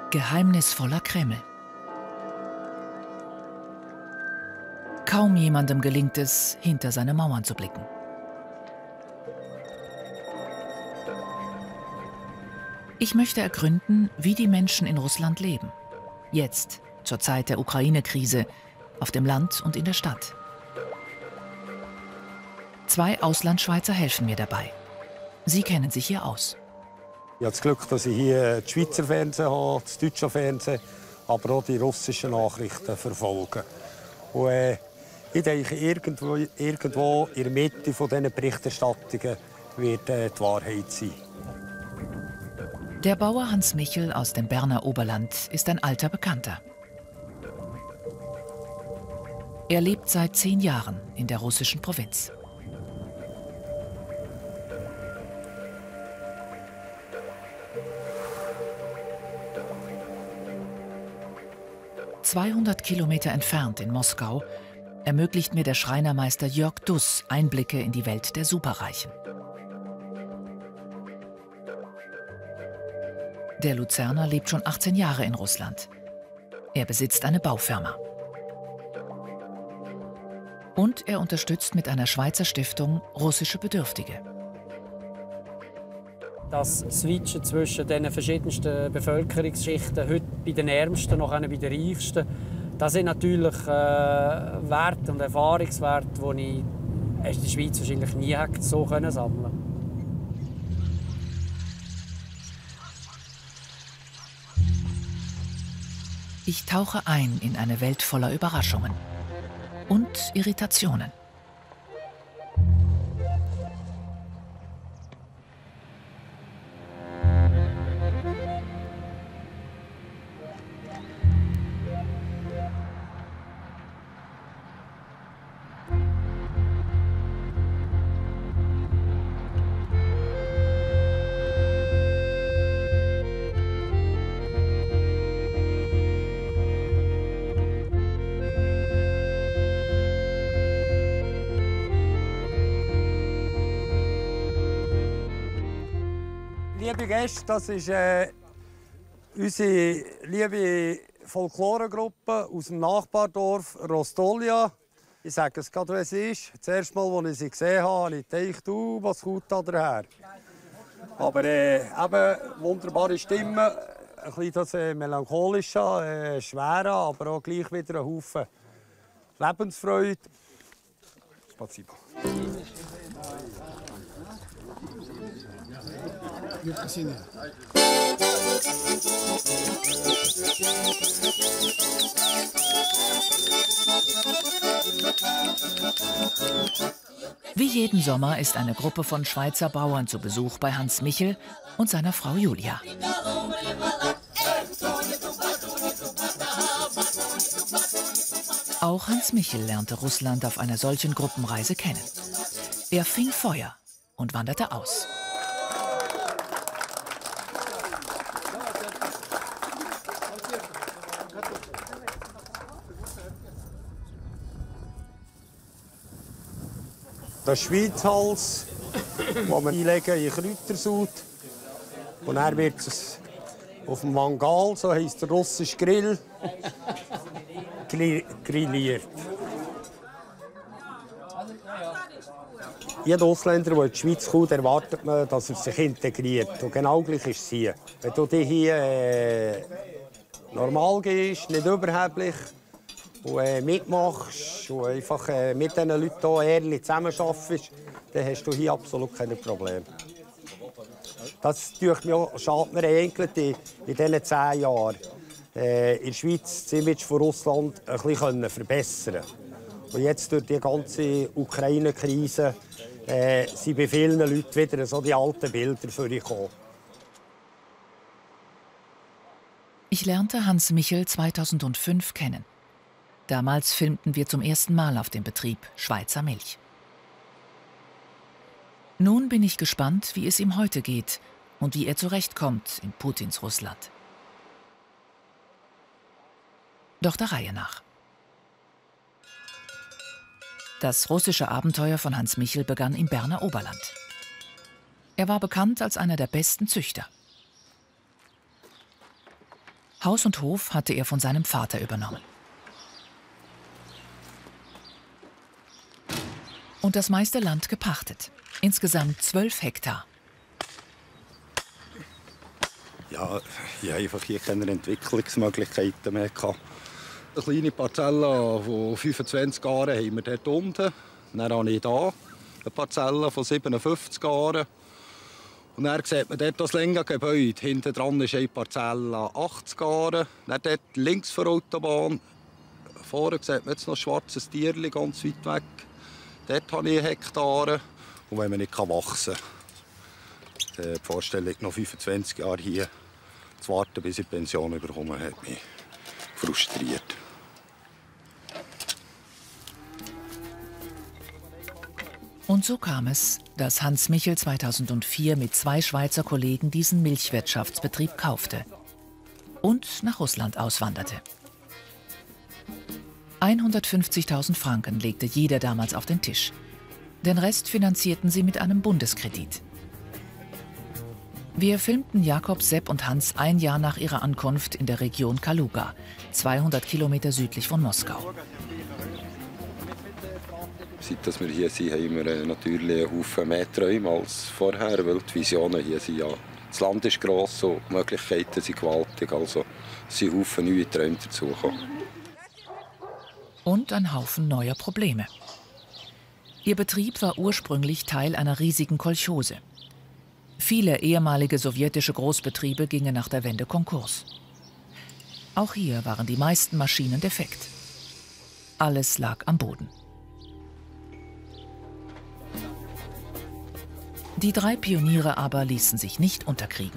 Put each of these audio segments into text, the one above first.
Geheimnisvoller Kreml. Kaum jemandem gelingt es, hinter seine Mauern zu blicken. Ich möchte ergründen, wie die Menschen in Russland leben. Jetzt, zur Zeit der Ukraine-Krise, auf dem Land und in der Stadt. 2 Auslandschweizer helfen mir dabei. Sie kennen sich hier aus. Ich habe das Glück, dass ich hier das Schweizer Fernsehen habe, das deutsche Fernsehen, aber auch die russischen Nachrichten verfolge. Und, ich denke, irgendwo in der Mitte dieser Berichterstattungen wird die Wahrheit sein. Der Bauer Hans Michel aus dem Berner Oberland ist ein alter Bekannter. Er lebt seit 10 Jahren in der russischen Provinz. ...200 Kilometer entfernt in Moskau ermöglicht mir der Schreinermeister Jörg Duss Einblicke in die Welt der Superreichen. Der Luzerner lebt schon 18 Jahre in Russland. Er besitzt eine Baufirma. Und er unterstützt mit einer Schweizer Stiftung russische Bedürftige. Das Switchen zwischen den verschiedensten Bevölkerungsschichten, heute bei den Ärmsten, noch bei den Reichsten, das sind natürlich Werte und Erfahrungswerte, die ich in der Schweiz wahrscheinlich nie hätte so sammeln können. Ich tauche ein in eine Welt voller Überraschungen und Irritationen. Liebe Gäste, das ist unsere liebe Folkloregruppe aus dem Nachbardorf Rostolia. Ich sage es gerade, wie es ist. Das erste Mal, als ich sie gesehen habe, habe ich gedacht, was kommt da daher? Aber eben wunderbare Stimme, ein bisschen das melancholische, schwere, aber auch gleich wieder ein Haufen Lebensfreude. Spasibo. Wie jeden Sommer ist eine Gruppe von Schweizer Bauern zu Besuch bei Hans Michel und seiner Frau Julia. Auch Hans Michel lernte Russland auf einer solchen Gruppenreise kennen. Er fing Feuer und wanderte aus. Das Schweizhals, das wir einlegen in Kräutersud. Und dann wird es auf dem Mangal, so heisst der russische Grill, grilliert. Jeder Ausländer, der in die Schweiz kommt, erwartet man, dass er sich integriert. Und genau gleich ist es hier. Wenn du dich hier normal gehst, nicht überheblich, und mitmachst und einfach mit diesen Leuten hier ehrlich zusammenarbeitest, dann hast du hier absolut keine Probleme. Das schadet mir eigentlich in diesen 10 Jahren in der Schweiz das Image von Russland ein bisschen verbessern. Und jetzt durch die ganze Ukraine-Krise sind bei vielen Leuten wieder so die alten Bilder vorgekommen. Ich lernte Hans Michel 2005 kennen. Damals filmten wir zum ersten Mal auf dem Betrieb Schweizer Milch. Nun bin ich gespannt, wie es ihm heute geht und wie er zurechtkommt in Putins Russland. Doch der Reihe nach. Das russische Abenteuer von Hans Michel begann im Berner Oberland. Er war bekannt als einer der besten Züchter. Haus und Hof hatte er von seinem Vater übernommen. Und das meiste Land gepachtet. Insgesamt 12 Hektar. Ja, ich habe einfach hier keine Entwicklungsmöglichkeiten mehr gehabt. Eine kleine Parzelle von 25 Jahren haben wir dort unten. Dann habe ich hier eine Parzelle von 57 Jahren. Und dann sieht man dort das Längengebäude. Hinten dran ist eine Parzelle 80 Jahre. Dann dort links vor der Autobahn. Vorne sieht man jetzt noch ein schwarzes Tierchen ganz weit weg. Dort habe ich Hektare. Und wenn man nicht wachsen kann, die Vorstellung, noch 25 Jahre hier zu warten, bis ich die Pension bekomme, hat mich frustriert. Und so kam es, dass Hans Michel 2004 mit 2 Schweizer Kollegen diesen Milchwirtschaftsbetrieb kaufte und nach Russland auswanderte. 150.000 Franken legte jeder damals auf den Tisch. Den Rest finanzierten sie mit einem Bundeskredit. Wir filmten Jakob, Sepp und Hans ein Jahr nach ihrer Ankunft in der Region Kaluga, 200 Kilometer südlich von Moskau. Seit wir hier sind, haben wir natürlich einen Haufen mehr Träume als vorher, weil die Visionen hier sind. Ja. Das Land ist gross und die Möglichkeiten sind gewaltig, also es sind Haufen neue Träume dazugekommen. Und ein Haufen neuer Probleme. Ihr Betrieb war ursprünglich Teil einer riesigen Kolchose. Viele ehemalige sowjetische Großbetriebe gingen nach der Wende Konkurs. Auch hier waren die meisten Maschinen defekt. Alles lag am Boden. Die 3 Pioniere aber ließen sich nicht unterkriegen.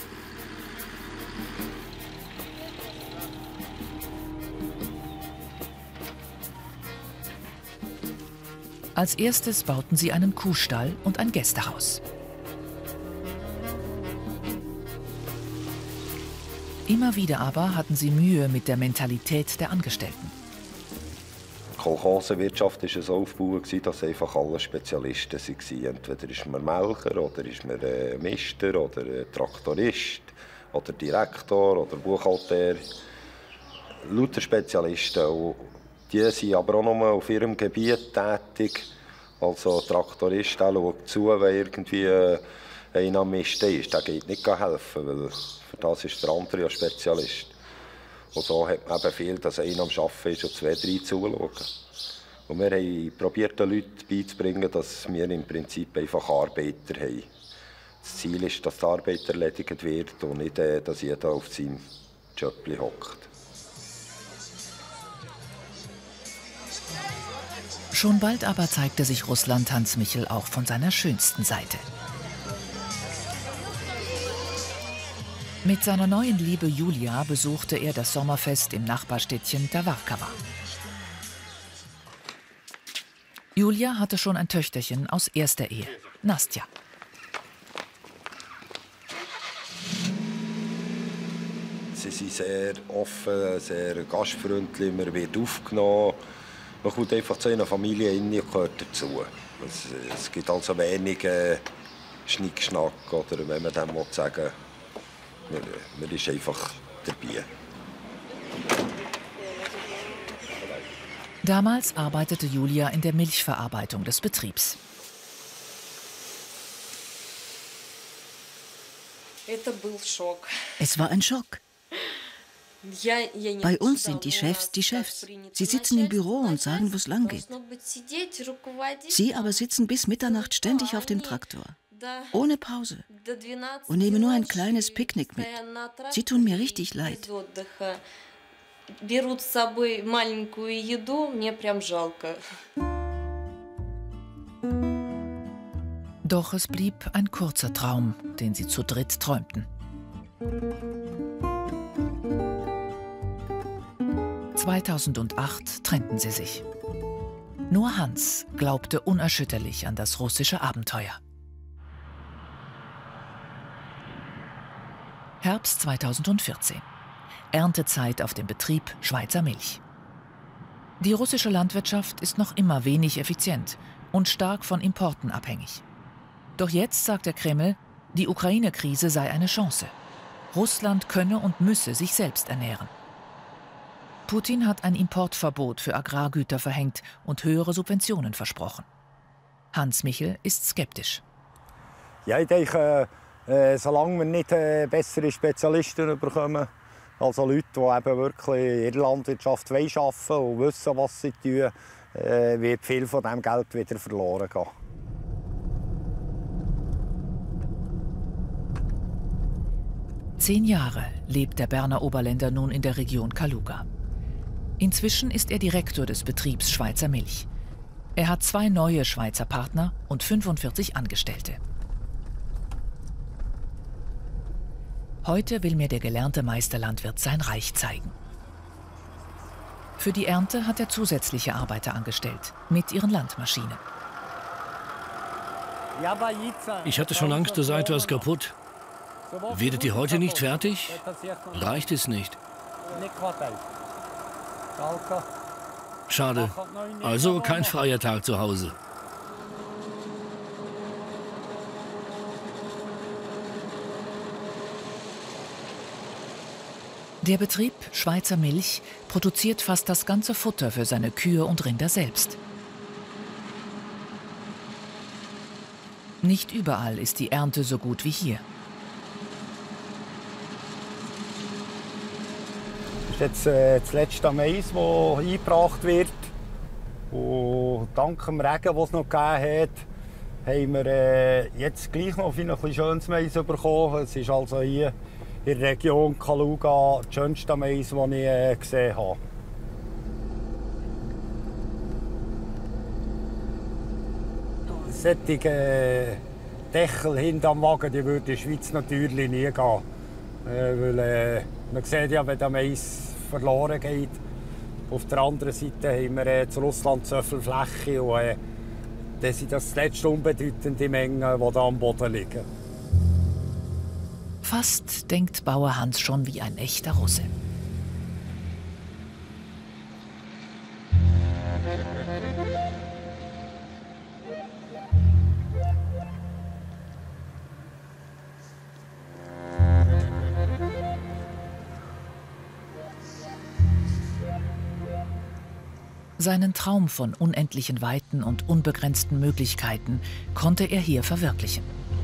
Als erstes bauten sie einen Kuhstall und ein Gästehaus. Immer wieder aber hatten sie Mühe mit der Mentalität der Angestellten. Die Kolchosenwirtschaft war so aufgebaut, dass einfach alle Spezialisten waren. Entweder ist man Melker, oder ist man Mister, oder Traktorist, oder Direktor, oder Buchhalter. Lauter Spezialisten. Die sind aber auch nur auf ihrem Gebiet tätig. Also Traktorist, der schaut zu, wenn irgendwie einer am Misten ist. Der geht nicht helfen, weil für das ist der andere ja Spezialist. Und so hat man eben viel, dass einer am Arbeiten ist und 2, 3 zuschauen. Und wir haben probiert, den Leuten beizubringen, dass wir im Prinzip einfach Arbeiter haben. Das Ziel ist, dass die Arbeit erledigt wird und nicht, dass jeder auf seinem Job hockt. Schon bald aber zeigte sich Russland Hans Michel auch von seiner schönsten Seite. Mit seiner neuen Liebe Julia besuchte er das Sommerfest im Nachbarstädtchen Tavarkava. Julia hatte schon ein Töchterchen aus erster Ehe, Nastja. Sie sind sehr offen, sehr gastfreundlich, man wird aufgenommen. Man kommt einfach zu einer Familie rein und gehört dazu. Es gibt also wenig Schnickschnack, oder wenn man dem sagen will. Man ist einfach dabei. Damals arbeitete Julia in der Milchverarbeitung des Betriebs. Es war ein Schock. Bei uns sind die Chefs die Chefs. Sie sitzen im Büro und sagen, wo es lang geht. Sie aber sitzen bis Mitternacht ständig auf dem Traktor. Ohne Pause. Und nehmen nur ein kleines Picknick mit. Sie tun mir richtig leid. Doch es blieb ein kurzer Traum, den sie zu dritt träumten. 2008 trennten sie sich. Nur Hans glaubte unerschütterlich an das russische Abenteuer. Herbst 2014. Erntezeit auf dem Betrieb Schweizer Milch. Die russische Landwirtschaft ist noch immer wenig effizient und stark von Importen abhängig. Doch jetzt sagt der Kreml, die Ukraine-Krise sei eine Chance. Russland könne und müsse sich selbst ernähren. Putin hat ein Importverbot für Agrargüter verhängt und höhere Subventionen versprochen. Hans Michel ist skeptisch. Ja, ich denke, solange wir nicht bessere Spezialisten bekommen, also Leute, die eben wirklich in der Landwirtschaft arbeiten und wissen, was sie tun, wird viel von diesem Geld wieder verloren gehen. Zehn Jahre lebt der Berner Oberländer nun in der Region Kaluga. Inzwischen ist er Direktor des Betriebs Schweizer Milch. Er hat 2 neue Schweizer Partner und 45 Angestellte. Heute will mir der gelernte Meisterlandwirt sein Reich zeigen. Für die Ernte hat er zusätzliche Arbeiter angestellt, mit ihren Landmaschinen. Ich hatte schon Angst, da sei etwas kaputt. Werdet ihr heute nicht fertig? Reicht es nicht? Schade. Also kein freier Tag zu Hause. Der Betrieb Schweizer Milch produziert fast das ganze Futter für seine Kühe und Rinder selbst. Nicht überall ist die Ernte so gut wie hier. Das ist jetzt das letzte Mais, das eingebracht wird. Und dank dem Regen, den es noch gegeben hat, haben wir jetzt gleich noch ein bisschen schönes Mais bekommen. Es ist also hier in der Region Kaluga das schönste Mais, das ich gesehen habe. Solche Deckel hinterm Wagen, die würde in der Schweiz natürlich nie gehen. Weil, man sieht ja, wenn der Mais verloren geht. Auf der anderen Seite haben wir zu Russland so viel Fläche und das sind das letzte unbedeutende Mengen, die hier am Boden liegen. Fast denkt Bauer Hans schon wie ein echter Russe. Seinen Traum von unendlichen Weiten und unbegrenzten Möglichkeiten konnte er hier verwirklichen.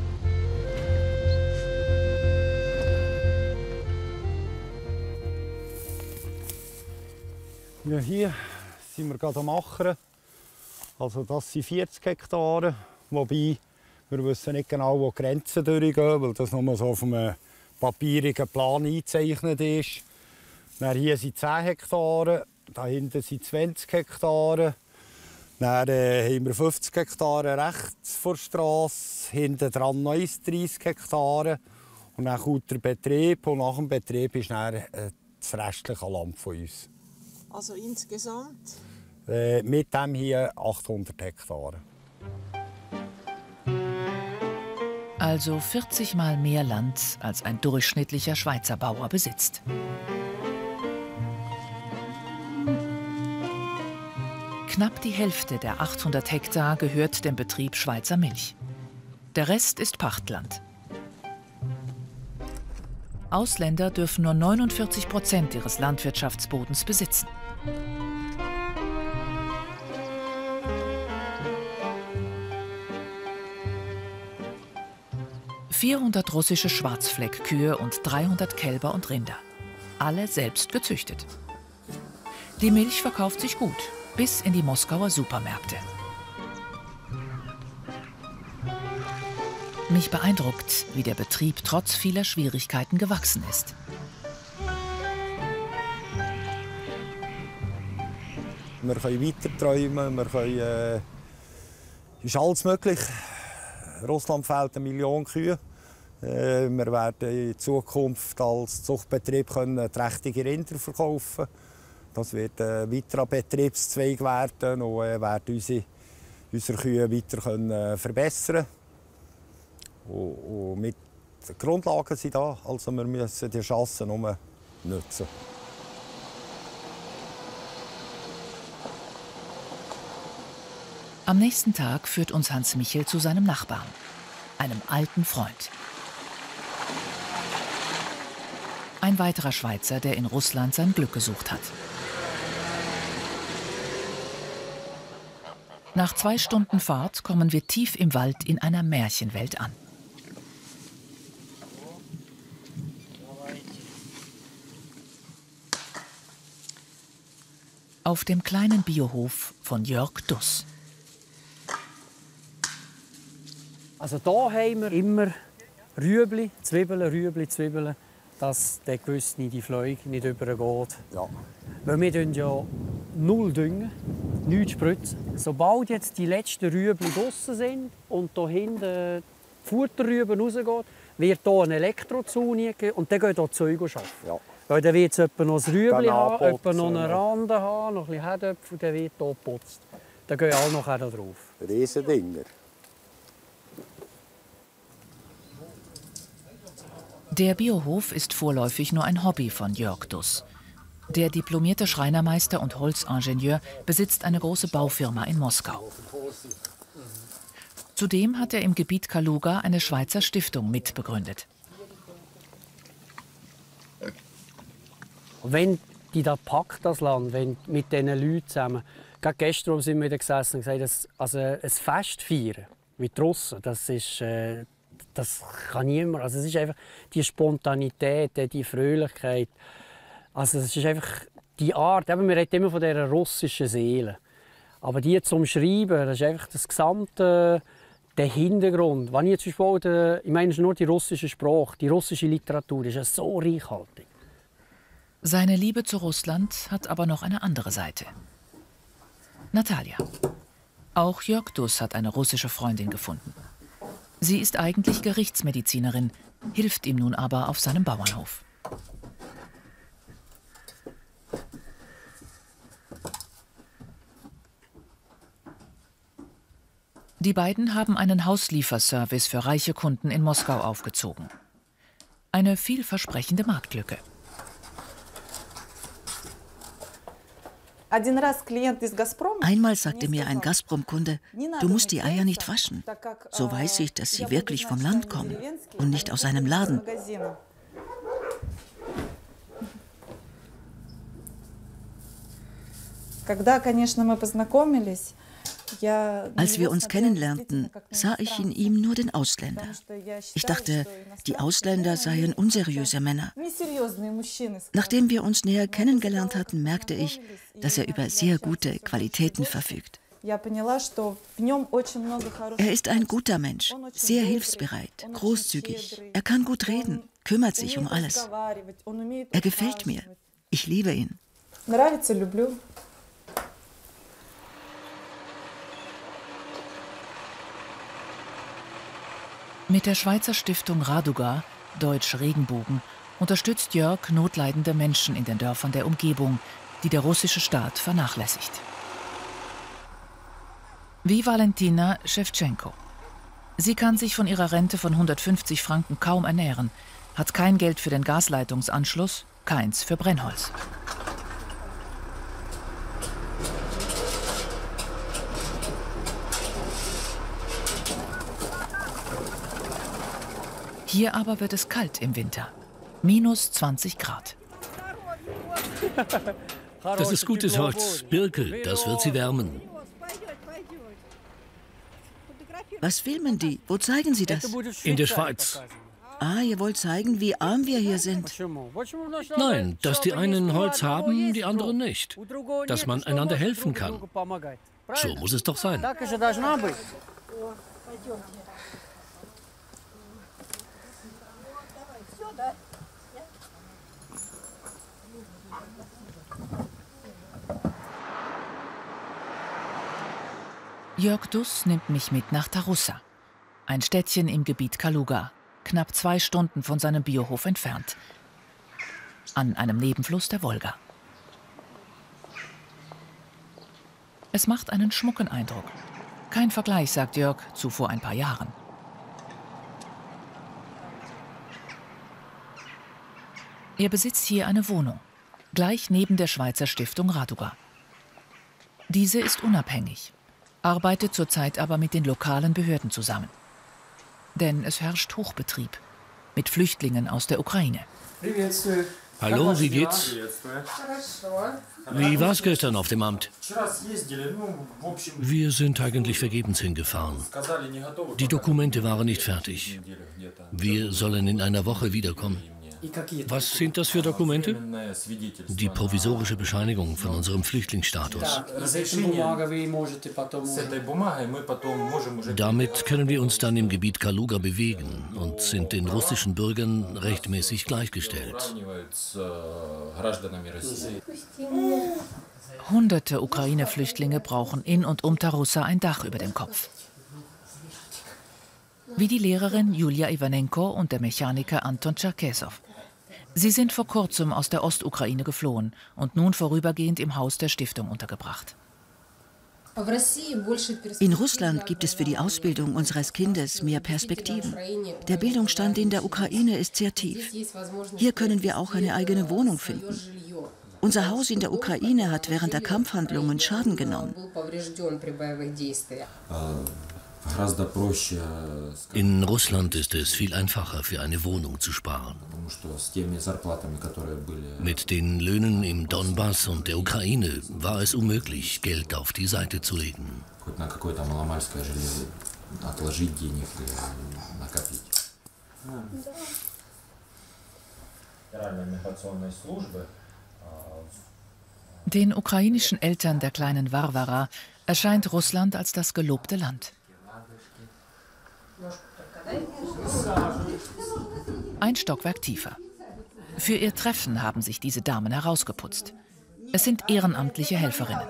Ja, hier sind wir gerade am Machen. Also das sind 40 Hektare, wobei wir wissen nicht genau, wo die Grenzen durchgehen, weil das nur so auf einem papierigen Plan eingezeichnet ist. Dann hier sind 10 Hektare. Da hinten sind 20 Hektare. Dann haben wir 50 Hektare rechts vor der Straße. Hinten dran noch 30 Hektare. Und dann kommt der Betrieb. Und nach dem Betrieb ist dann das restliche Land von uns. Also insgesamt? Mit dem hier 800 Hektare. Also 40 Mal mehr Land, als ein durchschnittlicher Schweizer Bauer besitzt. Knapp die Hälfte der 800 Hektar gehört dem Betrieb Schweizer Milch. Der Rest ist Pachtland. Ausländer dürfen nur 49% ihres Landwirtschaftsbodens besitzen. ...400 russische Schwarzfleckkühe und 300 Kälber und Rinder. Alle selbst gezüchtet. Die Milch verkauft sich gut. Bis in die Moskauer Supermärkte. Mich beeindruckt, wie der Betrieb trotz vieler Schwierigkeiten gewachsen ist. Wir können weiter träumen, wir können, ist alles möglich. Russland fehlt 1 Million Kühe. Wir werden in Zukunft als Zuchtbetrieb trächtige Rinder verkaufen. Das wird ein weiterer Betriebszweig werden und werden unsere Kühe weiter verbessern können. Und mit den Grundlagen sind da, also wir müssen die Chance nur nutzen. Am nächsten Tag führt uns Hans Michel zu seinem Nachbarn, einem alten Freund. Ein weiterer Schweizer, der in Russland sein Glück gesucht hat. Nach 2 Stunden Fahrt kommen wir tief im Wald in einer Märchenwelt an. Auf dem kleinen Biohof von Jörg Duss. Also da haben wir immer Rüebli, Zwiebeln, dass der gewisse die Fleug nicht übergeht. Ja. Weil wir düngen ja 0 düngen, nichts spritzen. Sobald jetzt die letzten Rüebli draussen sind und hier hinten die Futterrüben rausgehen, wird hier ein Elektrozaun gegeben und dann geht hier Zeug arbeiten. Ja. Weil dann wird es etwa noch ein Rüebli haben, etwa noch eine Rande haben, noch ein bisschen Herdöpfel, und dann wird hier geputzt. Dann gehen alle noch drauf. Riesendinger. Der Biohof ist vorläufig nur ein Hobby von Jörg Duss. Der diplomierte Schreinermeister und Holzingenieur besitzt eine große Baufirma in Moskau. Zudem hat er im Gebiet Kaluga eine Schweizer Stiftung mitbegründet. Wenn die da packt, das Land, wenn mit diesen Leuten zusammen. Gerade gestern sind wir wieder gesessen und gesagt, dass ein Fest feiern, wie die Russen, das kann niemand. Also es ist einfach die Spontanität, die Fröhlichkeit. Also es ist einfach die Art, wir reden immer von dieser russischen Seele. Aber die zum Schreiben, das ist einfach das gesamte, der Hintergrund. Wenn ich zum Beispiel, ich meine, es ist nur die russische Sprache, die russische Literatur, ist ja so reichhaltig. Seine Liebe zu Russland hat aber noch eine andere Seite. Natalia. Auch Jörg Duss hat eine russische Freundin gefunden. Sie ist eigentlich Gerichtsmedizinerin, hilft ihm nun aber auf seinem Bauernhof. Die beiden haben einen Hauslieferservice für reiche Kunden in Moskau aufgezogen. Eine vielversprechende Marktlücke. Einmal sagte mir ein Gazprom-Kunde, du musst die Eier nicht waschen. So weiß ich, dass sie wirklich vom Land kommen und nicht aus einem Laden. Als wir uns kennenlernten, sah ich in ihm nur den Ausländer. Ich dachte, die Ausländer seien unseriöse Männer. Nachdem wir uns näher kennengelernt hatten, merkte ich, dass er über sehr gute Qualitäten verfügt. Er ist ein guter Mensch, sehr hilfsbereit, großzügig. Er kann gut reden, kümmert sich um alles. Er gefällt mir. Ich liebe ihn. Mit der Schweizer Stiftung Raduga, Deutsch Regenbogen, unterstützt Jörg notleidende Menschen in den Dörfern der Umgebung, die der russische Staat vernachlässigt. Wie Valentina Schewtschenko. Sie kann sich von ihrer Rente von 150 Franken kaum ernähren, hat kein Geld für den Gasleitungsanschluss, keins für Brennholz. Hier aber wird es kalt im Winter. Minus 20 Grad. Das ist gutes Holz, Birke, das wird sie wärmen. Was filmen die? Wo zeigen Sie das? In der Schweiz. Ah, ihr wollt zeigen, wie arm wir hier sind. Nein, dass die einen Holz haben, die anderen nicht. Dass man einander helfen kann. So muss es doch sein. Jörg Duss nimmt mich mit nach Tarussa, ein Städtchen im Gebiet Kaluga, knapp 2 Stunden von seinem Biohof entfernt, an einem Nebenfluss der Wolga. Es macht einen schmucken Eindruck. Kein Vergleich, sagt Jörg, zu vor ein paar Jahren. Er besitzt hier eine Wohnung, gleich neben der Schweizer Stiftung Raduga. Diese ist unabhängig, arbeitet zurzeit aber mit den lokalen Behörden zusammen. Denn es herrscht Hochbetrieb. mit Flüchtlingen aus der Ukraine. Hallo, wie geht's? Wie war's gestern auf dem Amt? Wir sind eigentlich vergebens hingefahren. Die Dokumente waren nicht fertig. Wir sollen in einer Woche wiederkommen. Was sind das für Dokumente? Die provisorische Bescheinigung von unserem Flüchtlingsstatus. Damit können wir uns dann im Gebiet Kaluga bewegen und sind den russischen Bürgern rechtmäßig gleichgestellt. Hunderte Ukraine-Flüchtlinge brauchen in und um Tarussa ein Dach über dem Kopf. Wie die Lehrerin Julia Ivanenko und der Mechaniker Anton Tscherkesow. Sie sind vor kurzem aus der Ostukraine geflohen und nun vorübergehend im Haus der Stiftung untergebracht. In Russland gibt es für die Ausbildung unseres Kindes mehr Perspektiven. Der Bildungsstand in der Ukraine ist sehr tief. Hier können wir auch eine eigene Wohnung finden. Unser Haus in der Ukraine hat während der Kampfhandlungen Schaden genommen. In Russland ist es viel einfacher, für eine Wohnung zu sparen. Mit den Löhnen im Donbass und der Ukraine war es unmöglich, Geld auf die Seite zu legen. Den ukrainischen Eltern der kleinen Warwara erscheint Russland als das gelobte Land. Ein Stockwerk tiefer. Für ihr Treffen haben sich diese Damen herausgeputzt. Es sind ehrenamtliche Helferinnen.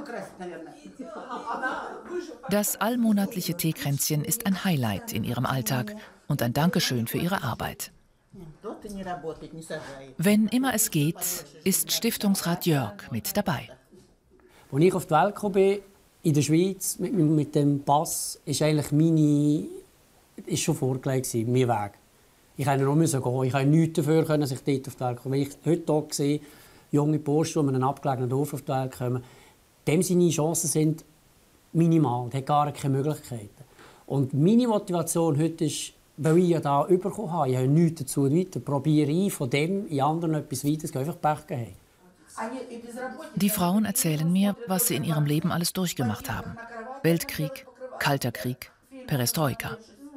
Das allmonatliche Teekränzchen ist ein Highlight in ihrem Alltag und ein Dankeschön für ihre Arbeit. Wenn immer es geht, ist Stiftungsrat Jörg mit dabei. Als ich auf die Welt gekommen bin, in der Schweiz, mit dem Pass, ist eigentlich ist schon vorgelegt, mein Weg. Ich musste nur gehen. Ich konnte nichts dafür, dass ich dort auf die Welt komme. Wenn ich heute hier sehe, junge Burschen, die in einem abgelegenen Dorf auf die Welt kommen, dem seine Chancen sind minimal. Er hat gar keine Möglichkeiten. Und meine Motivation heute ist, weil ich ja da bekommen habe, ich habe nichts dazu weiter, probiere ich von dem in anderen etwas weiter, einfach Pech gehabt. Die Frauen erzählen mir, was sie in ihrem Leben alles durchgemacht haben. Weltkrieg, Kalter Krieg, Perestroika.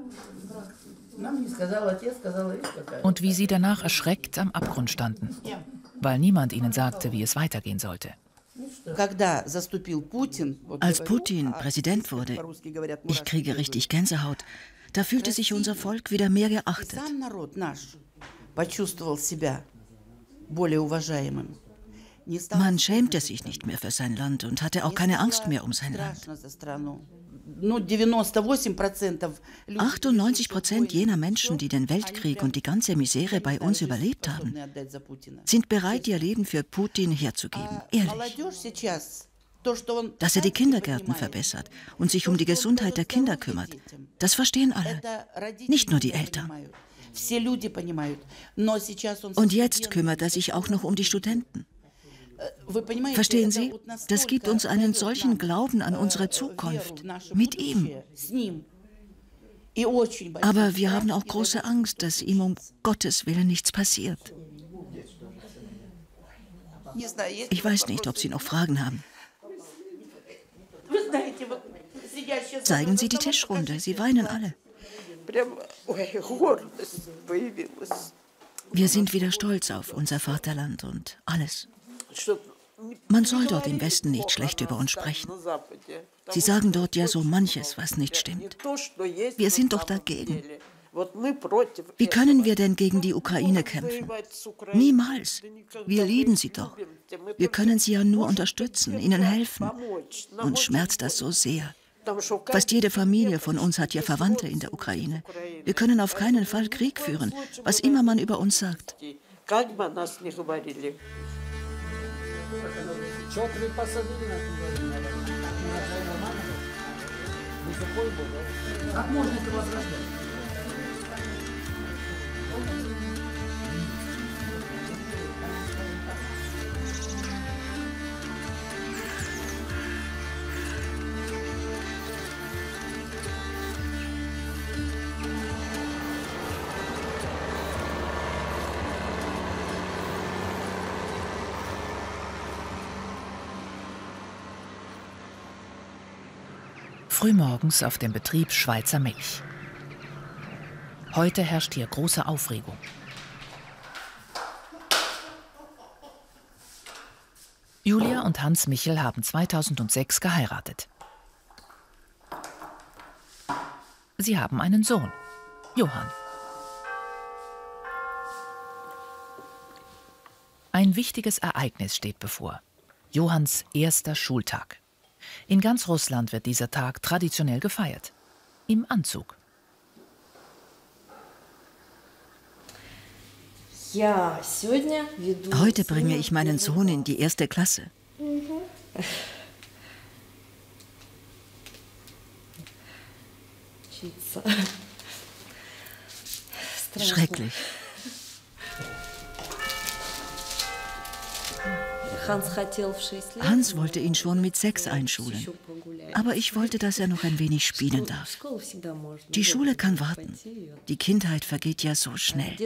Und wie sie danach erschreckt am Abgrund standen, weil niemand ihnen sagte, wie es weitergehen sollte. Als Putin Präsident wurde, ich kriege richtig Gänsehaut, da fühlte sich unser Volk wieder mehr geachtet. Man schämte sich nicht mehr für sein Land und hatte auch keine Angst mehr um sein Land. 98% jener Menschen, die den Weltkrieg und die ganze Misere bei uns überlebt haben, sind bereit, ihr Leben für Putin herzugeben. Ehrlich. Dass er die Kindergärten verbessert und sich um die Gesundheit der Kinder kümmert, das verstehen alle. Nicht nur die Eltern. Und jetzt kümmert er sich auch noch um die Studenten. Verstehen Sie, das gibt uns einen solchen Glauben an unsere Zukunft. Mit ihm. Aber wir haben auch große Angst, dass ihm um Gottes Willen nichts passiert. Ich weiß nicht, ob Sie noch Fragen haben. Zeigen Sie die Tischrunde, sie weinen alle. Wir sind wieder stolz auf unser Vaterland und alles. Man soll dort im Westen nicht schlecht über uns sprechen. Sie sagen dort ja so manches, was nicht stimmt. Wir sind doch dagegen. Wie können wir denn gegen die Ukraine kämpfen? Niemals. Wir lieben sie doch. Wir können sie ja nur unterstützen, ihnen helfen. Uns schmerzt das so sehr. Fast jede Familie von uns hat ja Verwandte in der Ukraine. Wir können auf keinen Fall Krieg führen, was immer man über uns sagt. Frühmorgens auf dem Betrieb Schweizer Milch. Heute herrscht hier große Aufregung. Julia und Hans Michel haben 2006 geheiratet. Sie haben einen Sohn, Johann. Ein wichtiges Ereignis steht bevor. Johanns erster Schultag. In ganz Russland wird dieser Tag traditionell gefeiert. Im Anzug. Heute bringe ich meinen Sohn in die 1. Klasse. Schrecklich. Hans wollte ihn schon mit 6 einschulen. Aber ich wollte, dass er noch ein wenig spielen darf. Die Schule kann warten. Die Kindheit vergeht ja so schnell.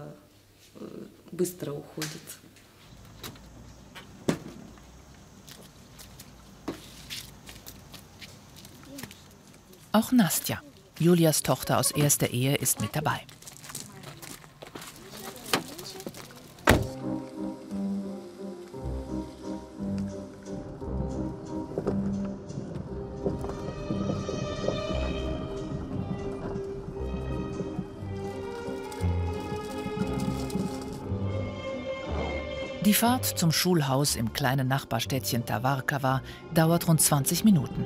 Auch Nastja, Julias Tochter aus erster Ehe, ist mit dabei. Die Fahrt zum Schulhaus im kleinen Nachbarstädtchen Tavarkava dauert rund 20 Minuten.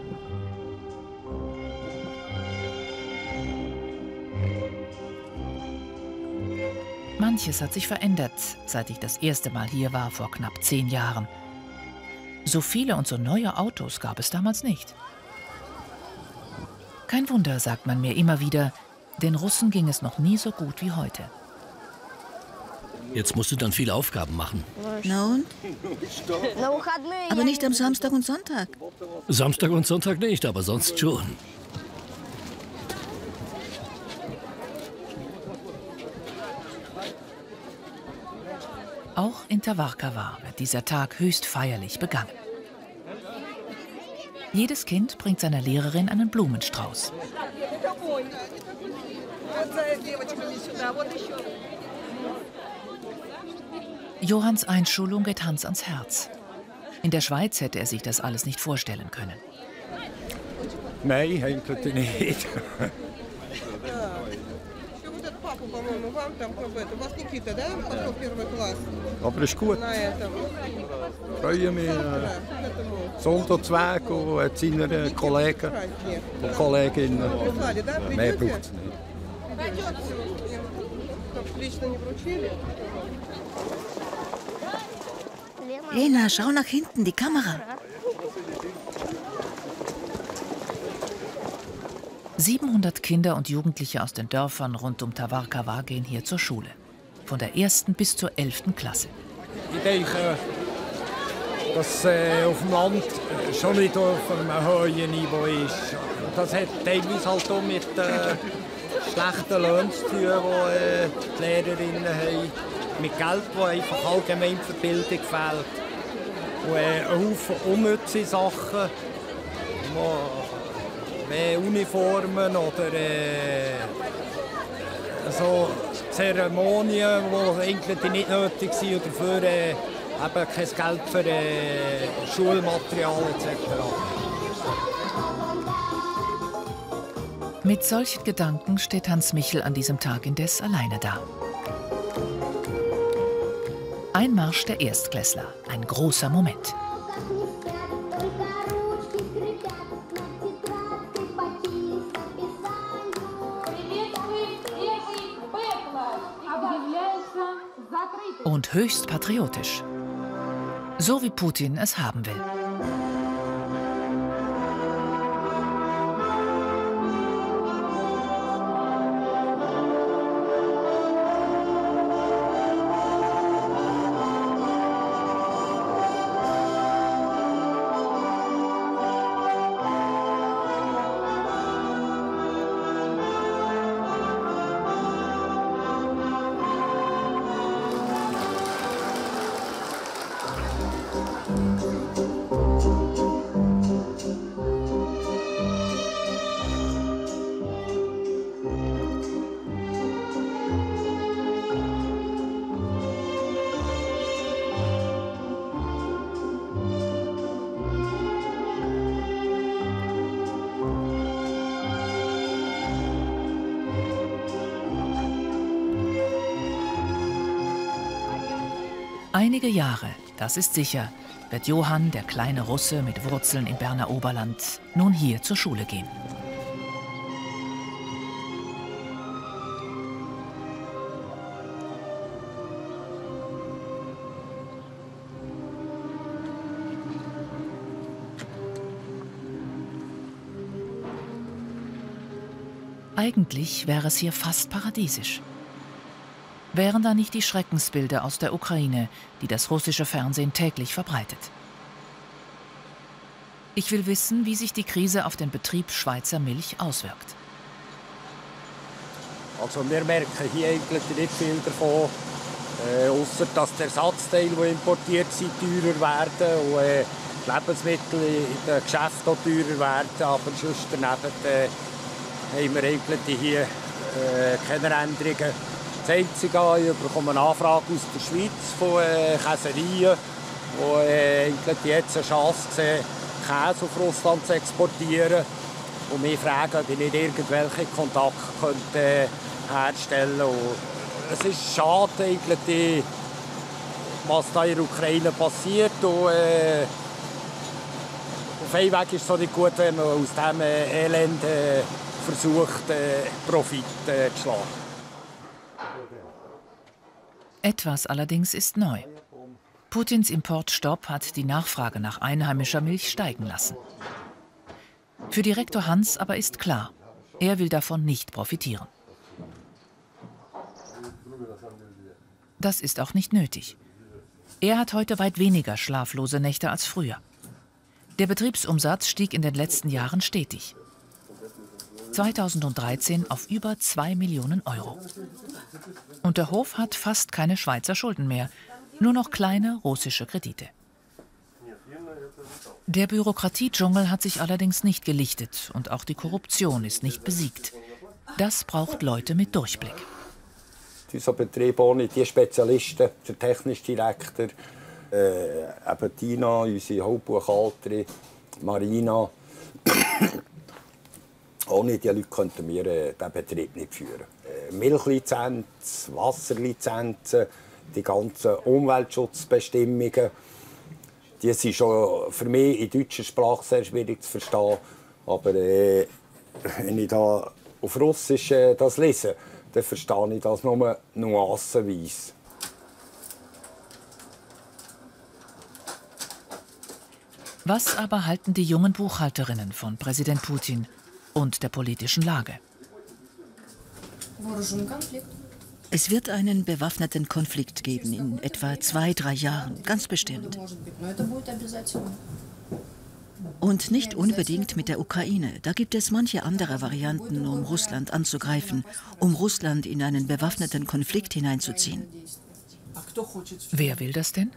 Manches hat sich verändert, seit ich das erste Mal hier war, vor knapp 10 Jahren. So viele und so neue Autos gab es damals nicht. Kein Wunder, sagt man mir immer wieder, den Russen ging es noch nie so gut wie heute. Jetzt musst du dann viele Aufgaben machen. Na und? Aber nicht am Samstag und Sonntag. Samstag und Sonntag nicht, aber sonst schon. Auch in Tavarkava wird dieser Tag höchst feierlich begangen. Jedes Kind bringt seiner Lehrerin einen Blumenstrauß. Johanns Einschulung geht Hans ans Herz. In der Schweiz hätte er sich das alles nicht vorstellen können. Nein, eigentlich nicht. Aber es ist gut. Ich freue mich. Sonntagsweg und seine Kollegen und Kolleginnen. Mehr braucht es nicht. Lena, schau nach hinten, die Kamera. 700 Kinder und Jugendliche aus den Dörfern rund um Tavarkava gehen hier zur Schule. Von der 1. bis zur 11. Klasse. Ich denke, dass auf dem Land schon nicht auf einem hohen Niveau ist. Das hat teilweise halt auch mit schlechten Löhnen zu tun, die Lehrerinnen haben. Mit Geld, das einfach allgemein für die Bildung fehlt. Und ein Haufen unnütze Sachen, wie Uniformen oder so Zeremonien, die eigentlich nicht nötig sind und dafür eben kein Geld für Schulmaterial etc. Mit solchen Gedanken steht Hans Michel an diesem Tag indes alleine da. Einmarsch der Erstklässler, ein großer Moment. Und höchst patriotisch. So wie Putin es haben will. einige Jahre, das ist sicher, wird Johann, der kleine Russe mit Wurzeln im Berner Oberland, nun hier zur Schule gehen. Eigentlich wäre es hier fast paradiesisch. Wären da nicht die Schreckensbilder aus der Ukraine, die das russische Fernsehen täglich verbreitet? Ich will wissen, wie sich die Krise auf den Betrieb Schweizer Milch auswirkt. Also wir merken hier eigentlich nicht viel davon, ausser dass die Ersatzteile, die importiert sind, teurer werden und die Lebensmittel in den Geschäften auch teurer werden. Aber sonst daneben haben wir eigentlich hier keine Änderungen. Das Einzige, ich bekomme eine Anfrage aus der Schweiz von Käsereien, die eigentlich jetzt eine Chance sehen, Käse auf Russland zu exportieren. Und mich fragen, ob ich nicht irgendwelche Kontakte herstellen könnte. Es ist schade, eigentlich, was da in der Ukraine passiert. Und, auf einen Weg ist es so nicht gut, wenn man aus diesem Elend versucht, Profit zu schlagen. Etwas allerdings ist neu. Putins Importstopp hat die Nachfrage nach einheimischer Milch steigen lassen. Für Direktor Hans aber ist klar, er will davon nicht profitieren. Das ist auch nicht nötig. Er hat heute weit weniger schlaflose Nächte als früher. Der Betriebsumsatz stieg in den letzten Jahren stetig. 2013 auf über 2 Millionen Euro. Und der Hof hat fast keine Schweizer Schulden mehr, nur noch kleine russische Kredite. Der Bürokratiedschungel hat sich allerdings nicht gelichtet und auch die Korruption ist nicht besiegt. Das braucht Leute mit Durchblick. Unser Betrieb ohne die Spezialisten, der technische Direktor, eben Tina, unsere Hauptbuchhalterin, Marina. Ohne diese Leute könnten wir diesen Betrieb nicht führen. Milchlizenz, Wasserlizenzen, die ganzen Umweltschutzbestimmungen, die sind schon für mich in deutscher Sprache sehr schwierig zu verstehen. Aber wenn ich da auf Russisch das lese, dann verstehe ich das nur nuancenweise. Was aber halten die jungen Buchhalterinnen von Präsident Putin und der politischen Lage? Es wird einen bewaffneten Konflikt geben in etwa 2-3 Jahren, ganz bestimmt. Und nicht unbedingt mit der Ukraine. Da gibt es manche andere Varianten, um Russland anzugreifen, um Russland in einen bewaffneten Konflikt hineinzuziehen. Wer will das denn?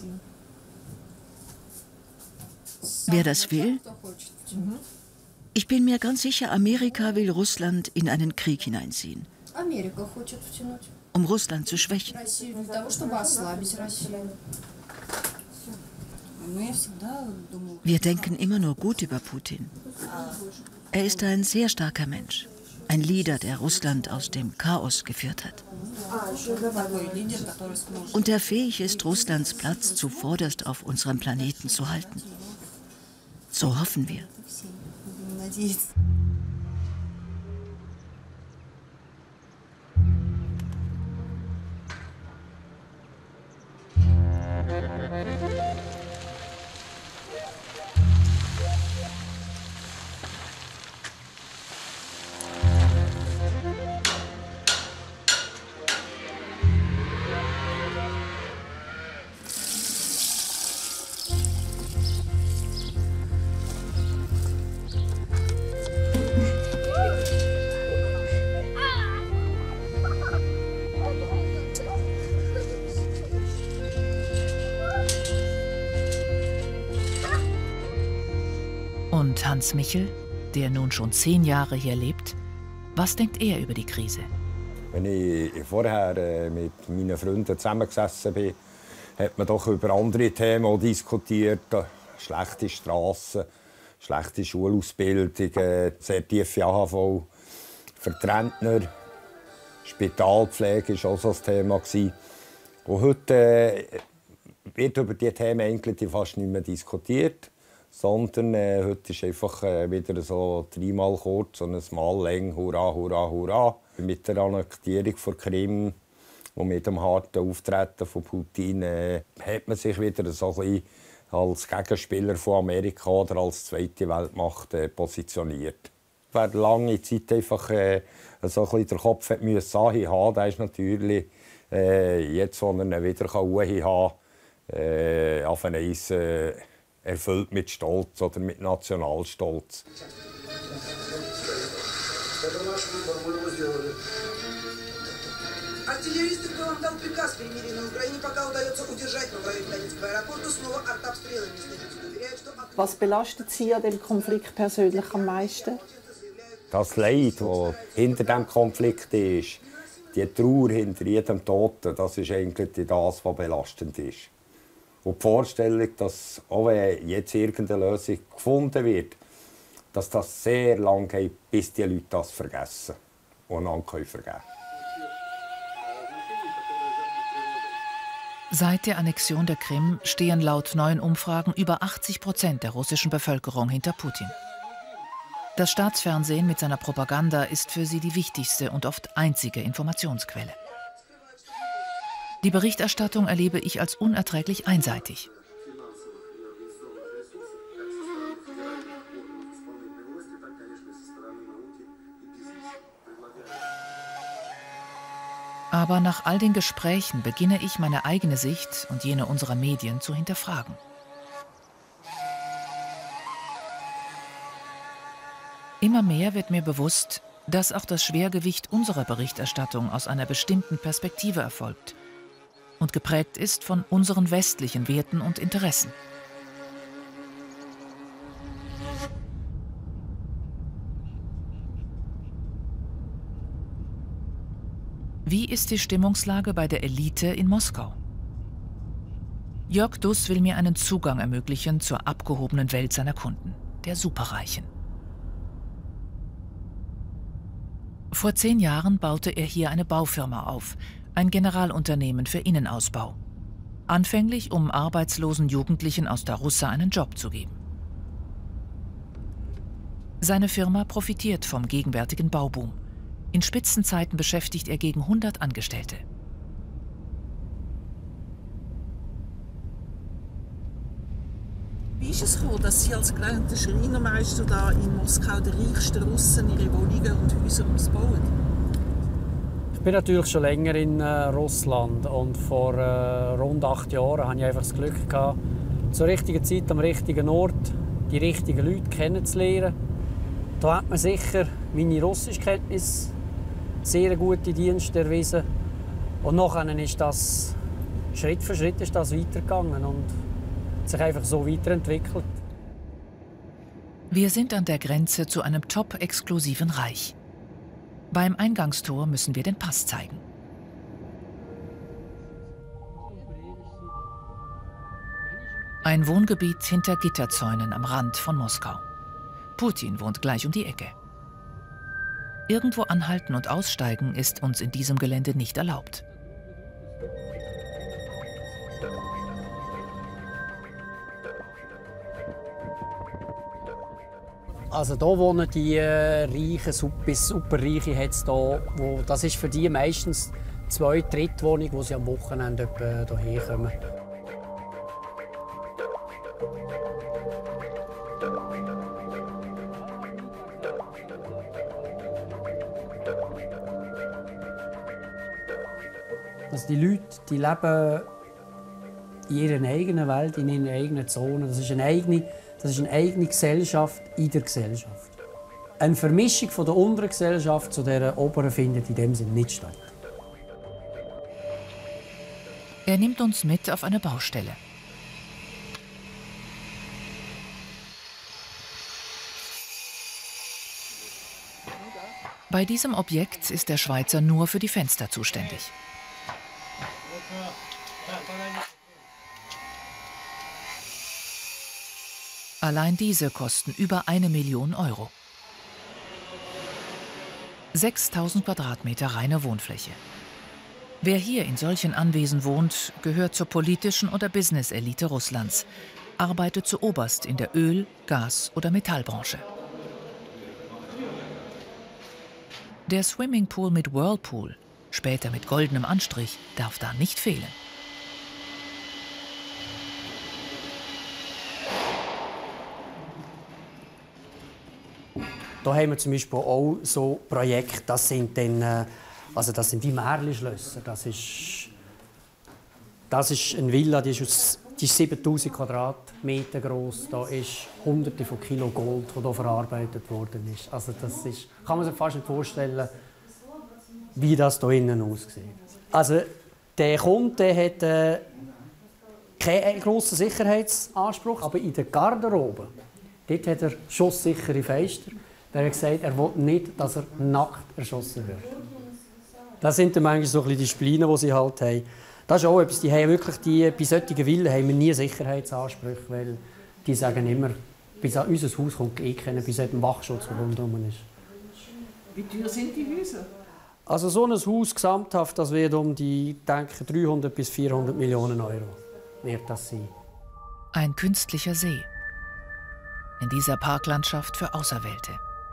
Wer das will? Ich bin mir ganz sicher, Amerika will Russland in einen Krieg hineinziehen. Um Russland zu schwächen. Wir denken immer nur gut über Putin. Er ist ein sehr starker Mensch. Ein Leader, der Russland aus dem Chaos geführt hat. Und der fähig ist, Russlands Platz zuvorderst auf unserem Planeten zu halten. So hoffen wir. Und Hans Michel, der nun schon 10 Jahre hier lebt, was denkt er über die Krise? Wenn ich vorher mit meinen Freunden zusammengesessen bin, hat man doch über andere Themen diskutiert. Schlechte Strassen, schlechte Schulausbildung, sehr tiefe AHV für die Rentner. Spitalpflege war auch so ein Thema. Und heute wird über diese Themen eigentlich fast nicht mehr diskutiert, sondern heute ist einfach wieder so dreimal kurz und einmal lang Hurra, Hurra, Hurra. Mit der Annektierung von Krim und mit dem harten Auftreten von Putin hat man sich wieder so ein bisschen als Gegenspieler von Amerika oder als zweite Weltmacht positioniert. Wer lange Zeit einfach so ein bisschen den Kopf haben, der ist natürlich jetzt, wo er ihn wieder haben kann, auf eine Weise erfüllt mit Stolz oder mit Nationalstolz. Was belastet Sie an dem Konflikt persönlich am meisten? Das Leid, das hinter dem Konflikt ist, die Trauer hinter jedem Toten, das ist eigentlich das, was belastend ist. Und die Vorstellung, dass auch wenn jetzt irgendeine Lösung gefunden wird, dass das sehr lange geht, bis die Leute das vergessen und einander vergeben können. Seit der Annexion der Krim stehen laut neuen Umfragen über 80% der russischen Bevölkerung hinter Putin. Das Staatsfernsehen mit seiner Propaganda ist für sie die wichtigste und oft einzige Informationsquelle. Die Berichterstattung erlebe ich als unerträglich einseitig. Aber nach all den Gesprächen beginne ich, meine eigene Sicht und jene unserer Medien zu hinterfragen. Immer mehr wird mir bewusst, dass auch das Schwergewicht unserer Berichterstattung aus einer bestimmten Perspektive erfolgt und geprägt ist von unseren westlichen Werten und Interessen. Wie ist die Stimmungslage bei der Elite in Moskau? Jörg Duss will mir einen Zugang ermöglichen zur abgehobenen Welt seiner Kunden, der Superreichen. Vor 10 Jahren baute er hier eine Baufirma auf, ein Generalunternehmen für Innenausbau. Anfänglich, um arbeitslosen Jugendlichen aus der Russa einen Job zu geben. Seine Firma profitiert vom gegenwärtigen Bauboom. In Spitzenzeiten beschäftigt er gegen 100 Angestellte. Wie ist es gekommen, dass Sie als gelernter Schreinermeister da in Moskau den reichsten Russen ihre Wohnungen und Häuser ausbauen? Ich bin natürlich schon länger in Russland und vor rund 8 Jahren hatte ich einfach das Glück gehabt, zur richtigen Zeit am richtigen Ort die richtigen Leute kennenzulernen. Da hat man sicher meine Russischkenntnis sehr gute Dienste erwiesen und nachher ist das Schritt für Schritt ist das weitergegangen und sich einfach so weiterentwickelt. Wir sind an der Grenze zu einem top-exklusiven Reich. Beim Eingangstor müssen wir den Pass zeigen. Ein Wohngebiet hinter Gitterzäunen am Rand von Moskau. Putin wohnt gleich um die Ecke. Irgendwo anhalten und aussteigen ist uns in diesem Gelände nicht erlaubt. Also hier wohnen die Reichen, bis Superreiche hat es da, das ist für die meistens 2 Drittwohnung, wo sie am Wochenende hierher kommen. Also die Leute, die leben in ihrer eigenen Welt, in ihrer eigenen Zone. Das ist eine eigene Gesellschaft in der Gesellschaft. Eine Vermischung von der unteren Gesellschaft zu der oberen findet in dem Sinne nicht statt. Er nimmt uns mit auf eine Baustelle. Bei diesem Objekt ist der Schweizer nur für die Fenster zuständig. Allein diese kosten über 1 Million Euro. 6.000 Quadratmeter reine Wohnfläche. Wer hier in solchen Anwesen wohnt, gehört zur politischen oder Business-Elite Russlands, arbeitet zu oberst in der Öl-, Gas- oder Metallbranche. Der Swimmingpool mit Whirlpool, später mit goldenem Anstrich, darf da nicht fehlen. Da haben wir zum Beispiel auch so Projekte, das sind dann, das sind wie Märli-Schlösser. Das ist eine Villa, die ist 7000 Quadratmeter groß. Da ist Hunderte von Kilo Gold, das hier verarbeitet worden ist. Also das ist, kann man sich fast nicht vorstellen, wie das hier innen aussieht. Also der Kunde hat keinen grossen Sicherheitsanspruch, aber in der Garderobe dort hat er schusssichere Fenster. Der hat gesagt, er will nicht, dass er nackt erschossen wird. Das sind dann manchmal so ein bisschen die Spleene, die sie halt haben. Das ist auch etwas, bei solchen Villen haben wir nie Sicherheitsansprüche, weil die sagen immer, bis an unser Haus kommt keiner, bis ein Wachschutz rundherum ist. Wie teuer sind die Häuser? Also so ein Haus gesamthaft, das wird um die, denke 300 bis 400 Millionen Euro wird das sein. Ein künstlicher See. In dieser Parklandschaft für Auserwählte.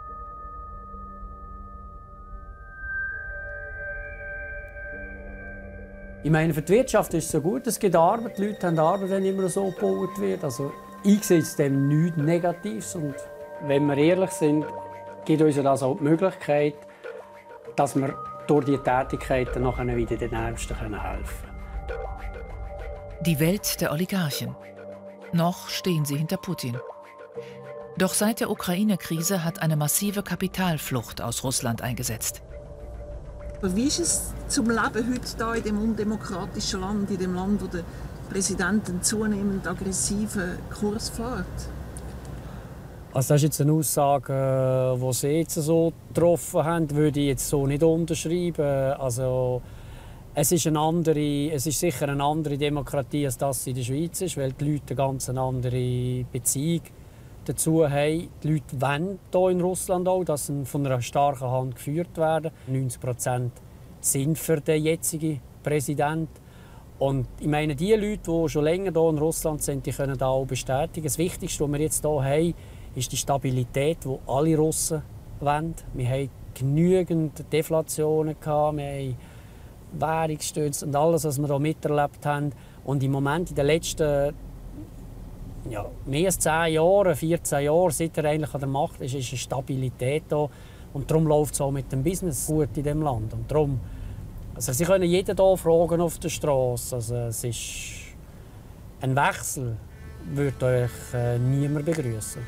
Ich meine, für die Wirtschaft ist es so gut, es gibt Arbeit, die Leute haben Arbeit, wenn immer so gebaut wird. Also, ich sehe es dem nichts Negatives. Und wenn wir ehrlich sind, gibt uns das auch die Möglichkeit, dass wir durch diese Tätigkeiten nachher wieder den Ärmsten helfen können. Die Welt der Oligarchen. Noch stehen sie hinter Putin. Doch seit der Ukraine-Krise hat eine massive Kapitalflucht aus Russland eingesetzt. Wie ist es zum Leben heute hier in diesem undemokratischen Land, in dem Land, wo der Präsident einen zunehmend aggressiven Kurs fährt? Also das ist jetzt eine Aussage, die Sie jetzt so getroffen haben, würde ich jetzt so nicht unterschreiben. Also, es ist sicher eine andere Demokratie, als das in der Schweiz ist, weil die Leute eine ganz andere Beziehung dazu haben. Die Leute wollen hier in Russland auch, dass sie von einer starken Hand geführt werden. 90% sind für den jetzigen Präsidenten. Und ich meine, die Leute, die schon länger hier in Russland sind, die können das auch bestätigen. Das Wichtigste, was wir jetzt hier haben, ist die Stabilität, die alle Russen wollen. Wir haben genügend Deflationen, wir haben Währungsstütze und alles, was wir hier miterlebt haben. Und im Moment, in den letzten mehr als 10 Jahren, 14 Jahre, seit er eigentlich an der Macht ist, ist eine Stabilität da. Und darum läuft es auch mit dem Business gut in diesem Land. Und darum, also Sie können jeden hier fragen auf der Straße. Also es ist ein Wechsel, würde euch niemand begrüßen.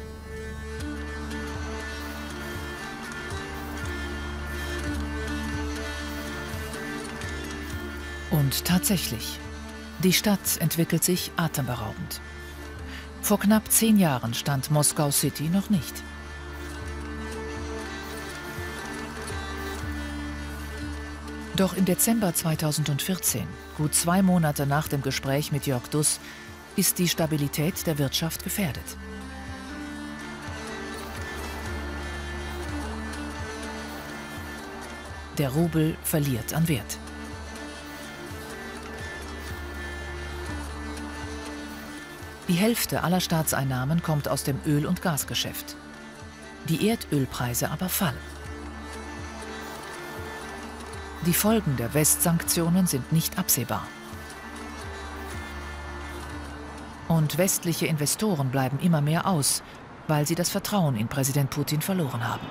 Und tatsächlich, die Stadt entwickelt sich atemberaubend. Vor knapp 10 Jahren stand Moskau City noch nicht. Doch im Dezember 2014, gut 2 Monate nach dem Gespräch mit Jörg Duss, ist die Stabilität der Wirtschaft gefährdet. Der Rubel verliert an Wert. Die Hälfte aller Staatseinnahmen kommt aus dem Öl- und Gasgeschäft. Die Erdölpreise aber fallen. Die Folgen der Westsanktionen sind nicht absehbar. Und westliche Investoren bleiben immer mehr aus, weil sie das Vertrauen in Präsident Putin verloren haben.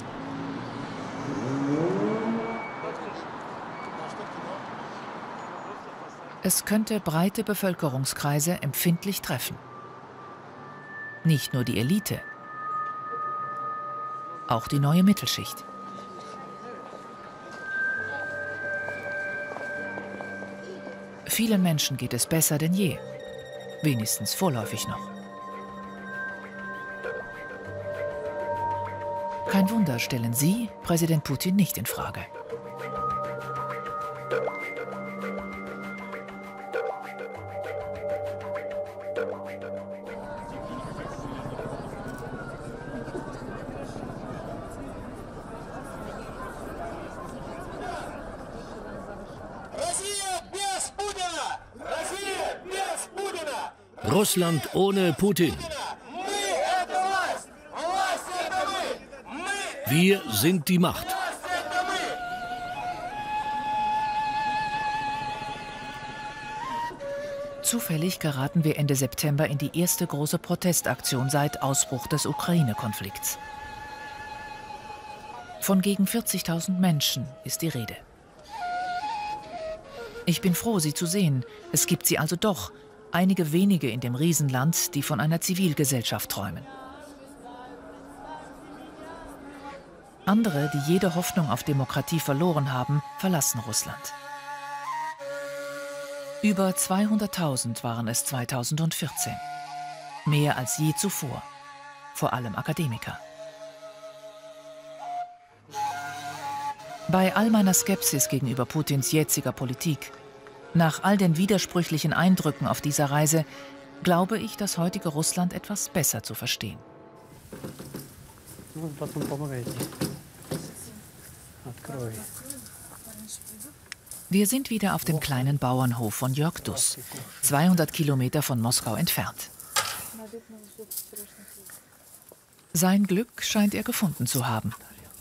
Es könnte breite Bevölkerungskreise empfindlich treffen. Nicht nur die Elite, auch die neue Mittelschicht. Vielen Menschen geht es besser denn je, wenigstens vorläufig noch. Kein Wunder, stellen Sie Präsident Putin nicht in Frage. Russland ohne Putin. Wir sind die Macht. Zufällig geraten wir Ende September in die erste große Protestaktion seit Ausbruch des Ukraine-Konflikts. Von gegen 40.000 Menschen ist die Rede. Ich bin froh, sie zu sehen. Es gibt sie also doch. Einige wenige in dem Riesenland, die von einer Zivilgesellschaft träumen. Andere, die jede Hoffnung auf Demokratie verloren haben, verlassen Russland. Über 200.000 waren es 2014. Mehr als je zuvor. Vor allem Akademiker. Bei all meiner Skepsis gegenüber Putins jetziger Politik, nach all den widersprüchlichen Eindrücken auf dieser Reise, glaube ich, das heutige Russland etwas besser zu verstehen. Wir sind wieder auf dem kleinen Bauernhof von Jörg Duss, 200 Kilometer von Moskau entfernt. Sein Glück scheint er gefunden zu haben.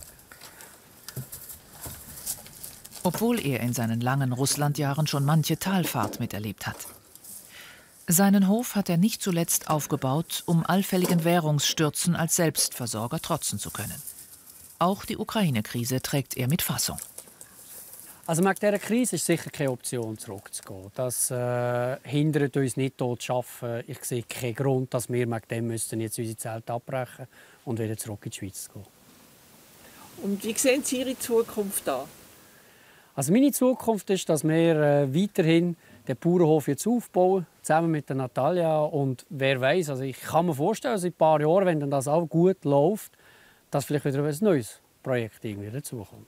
Obwohl er in seinen langen Russlandjahren schon manche Talfahrt miterlebt hat. Seinen Hof hat er nicht zuletzt aufgebaut, um allfälligen Währungsstürzen als Selbstversorger trotzen zu können. Auch die Ukraine-Krise trägt er mit Fassung. Also nach dieser Krise ist sicher keine Option, zurückzugehen. Das hindert uns nicht, hier zu arbeiten. Ich sehe keinen Grund, dass wir nach dem müssen jetzt unsere Zelte abbrechen und wieder zurück in die Schweiz gehen. Und wie sehen Sie Ihre Zukunft an? Also meine Zukunft ist, dass wir weiterhin den Bauernhof jetzt aufbauen, zusammen mit der Natalia. Und wer weiß, also ich kann mir vorstellen, dass in ein paar Jahren, wenn dann das auch gut läuft, dass vielleicht wieder ein neues Projekt irgendwie dazukommt.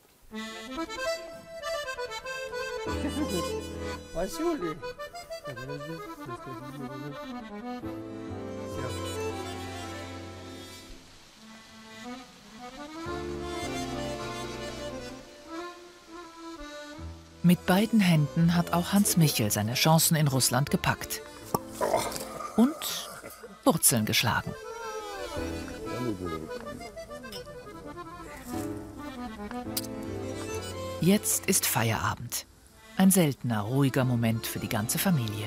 Mit beiden Händen hat auch Hans Michel seine Chancen in Russland gepackt. Und Wurzeln geschlagen. Jetzt ist Feierabend. Ein seltener, ruhiger Moment für die ganze Familie.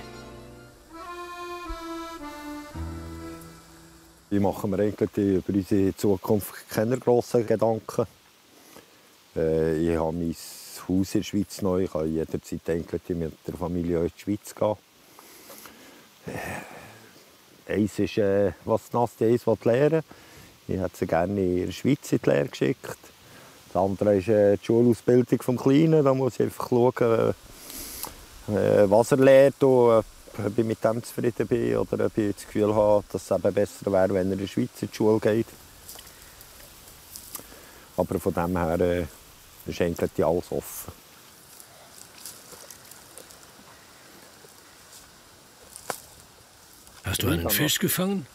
Ich mache mir eigentlich über unsere Zukunft keine grossen Gedanken. Ich habe mein Haus in der Schweiz noch. Ich kann jederzeit mit der Familie in die Schweiz gehen. Eins ist, was Nastja lernen. Ich hätte sie gerne in der Schweiz in die Lehre geschickt. Das andere ist die Schulausbildung des Kleinen. Da muss ich einfach schauen, was er lernt und ob ich mit dem zufrieden bin oder ob ich das Gefühl habe, dass es eben besser wäre, wenn er in der Schweiz in die Schule geht. Aber von dem her ist eigentlich alles offen. Hast du einen Fisch gefangen?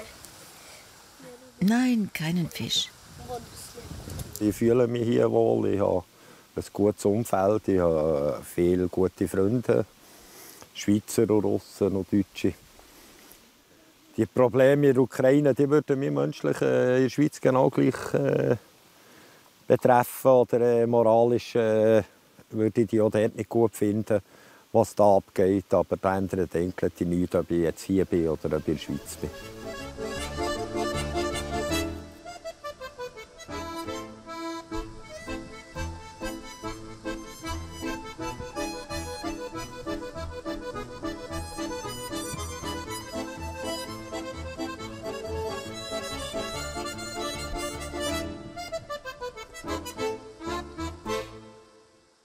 Nein, keinen Fisch. Ich fühle mich hier wohl. Ich habe ein gutes Umfeld. Ich habe viele gute Freunde. Schweizer und Russen und Deutsche. Die Probleme in der Ukraine, die würden mich menschlich in der Schweiz genau gleich betreffen. Oder moralisch würde ich die auch dort nicht gut finden, was da abgeht. Aber da ändert eigentlich nichts, ob ich jetzt hier bin oder ob ich in der Schweiz bin.